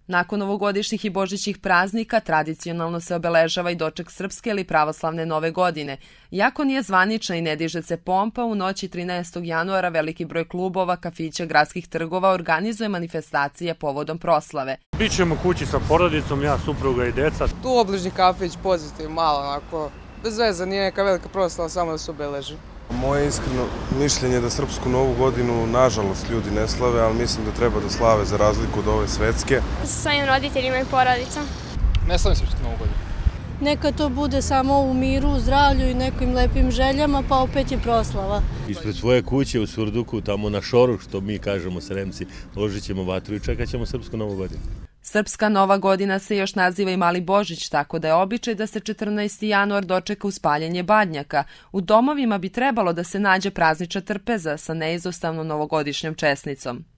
Nakon ovogodišnjih i božićnih praznika tradicionalno se obeležava i doček srpske ili pravoslavne nove godine. Iako nije zvanična i ne diže se pompa, u noći 13. januara veliki broj klubova, kafića, gradskih trgova organizuje manifestacije povodom proslave. Bićemo kući sa porodicom, ja, supruga i deca. Tu obližnji kafić, pozitiv, malo onako, bez veze, nije neka velika proslava, samo da se obeleži. Moje iskreno mišljenje je da Srpsku novu godinu, nažalost, ljudi ne slave, ali mislim da treba da slave za razliku od ove svetske. Sa svojim roditeljima i porodicom. Ne slavim Srpsku novu godinu. Neka to bude samo u miru, u zdravlju i nekim lepim željama, pa opet je proslava. Ispred svoje kuće u Surduku, tamo na šoru, što mi kažemo Sremci, ložit ćemo vatru i čekat ćemo Srpsku novu godinu. Srpska nova godina se još naziva i Mali Božić, tako da je običaj da se 14. januar dočeka uz paljenje badnjaka. U domovima bi trebalo da se nađe praznična trpeza sa neizostavnom novogodišnjom česnicom.